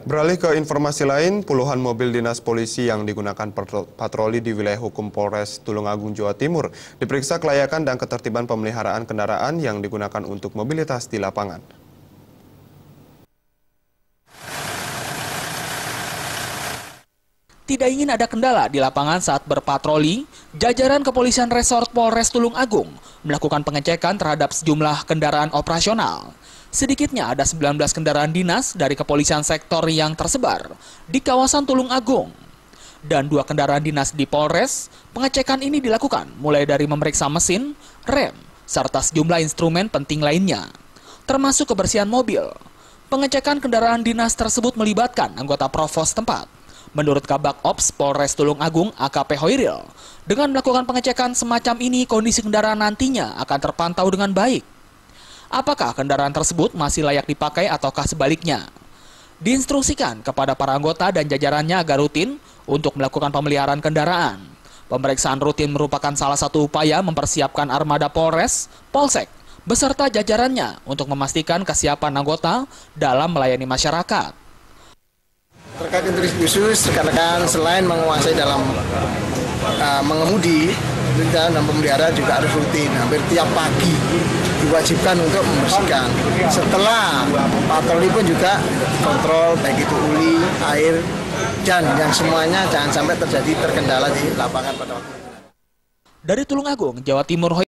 Beralih ke informasi lain, puluhan mobil dinas polisi yang digunakan patroli di wilayah hukum Polres Tulungagung, Jawa Timur diperiksa kelayakan dan ketertiban pemeliharaan kendaraan yang digunakan untuk mobilitas di lapangan. Tidak ingin ada kendala di lapangan saat berpatroli, jajaran Kepolisian Resort Polres Tulungagung melakukan pengecekan terhadap sejumlah kendaraan operasional. Sedikitnya ada 19 kendaraan dinas dari kepolisian sektor yang tersebar di kawasan Tulungagung. Dan 2 kendaraan dinas di Polres, pengecekan ini dilakukan mulai dari memeriksa mesin, rem, serta sejumlah instrumen penting lainnya, termasuk kebersihan mobil. Pengecekan kendaraan dinas tersebut melibatkan anggota Provos tempat. Menurut Kabak Ops Polres Tulungagung AKP Hoiril, dengan melakukan pengecekan semacam ini kondisi kendaraan nantinya akan terpantau dengan baik. Apakah kendaraan tersebut masih layak dipakai ataukah sebaliknya? Diinstruksikan kepada para anggota dan jajarannya agar rutin untuk melakukan pemeliharaan kendaraan. Pemeriksaan rutin merupakan salah satu upaya mempersiapkan armada Polres, Polsek, beserta jajarannya untuk memastikan kesiapan anggota dalam melayani masyarakat. Terkait instruksi khusus, rekan-rekan selain menguasai dalam mengemudi dan pemeliharaan juga harus rutin. Hampir tiap pagi diwajibkan untuk membersihkan. Setelah patroli pun juga kontrol baik itu uli, air, dan yang semuanya jangan sampai terjadi terkendala di lapangan pada waktu itu. Dari Tulungagung, Jawa Timur.